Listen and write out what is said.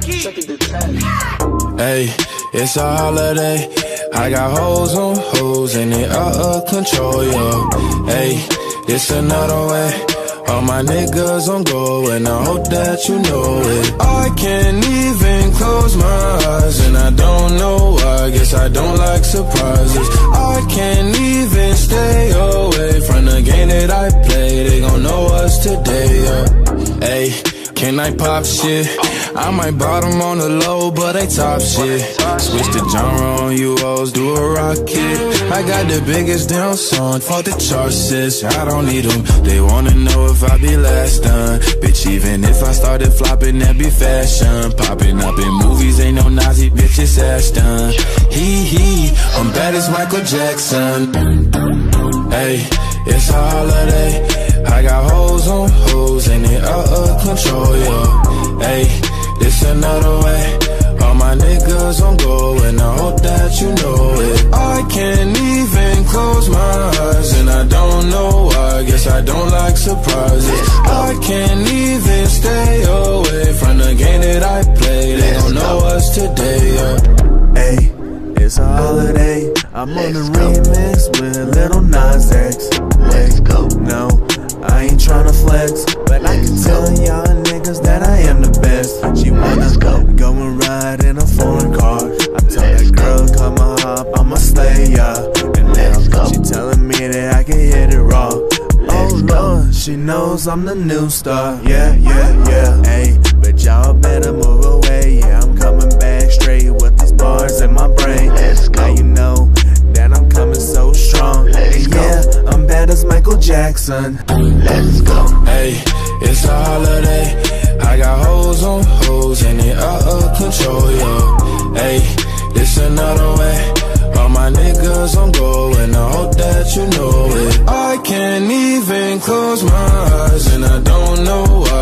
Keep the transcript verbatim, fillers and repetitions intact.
Hey, it's a holiday. I got hoes on hoes and they out of control, yo. Hey, it's another way. All my niggas on go and I hope that you know it. I can't even close my eyes and I don't know why. Guess I don't like surprises. I can't even stay away from the game that I play. They gon' know us today, yeah. Hey, can I pop shit? I might bottom on the low, but they top shit. Switch the genre on you hoes, do a rocket. I got the biggest down song, fuck the charts, sis. I don't need them, they wanna know if I be last done. Bitch, even if I started flopping, that be fashion. Popping up in movies, ain't no Nazi, bitch, it's Ashton. Hee hee, I'm bad as Michael Jackson. Hey, it's a holiday. I got hoes on hoes and they out of control, yo. Hey, it's another way. All my niggas on go and I hope that you know it. I can't even close my eyes and I don't know why. Guess I don't like surprises. I can't even stay away from the game that I play. They don't know us today, yeah. Hey, it's a holiday. I'm on the remix with Lil Nas X. Let's go. No, I ain't tryna flex, but I can tell y'all niggas that I am the best. She wanna go, go and ride in a foreign car. I tell that girl, come on hop, I'ma slay ya. And now she telling me that I can hit it raw. Oh Lord, she knows I'm the new star. Yeah, yeah, yeah. Hey, but y'all better move away. Yeah, I'm coming back straight with these bars in my brain. Now you know that I'm coming so strong. And yeah, I'm bad as Michael Jackson. Let's go. Hey, it's a holiday. I got hoes on hoes and they out of control, yo. Hey, it's another way. All my niggas on go and I hope that you know it. I can't even close my eyes and I don't know why.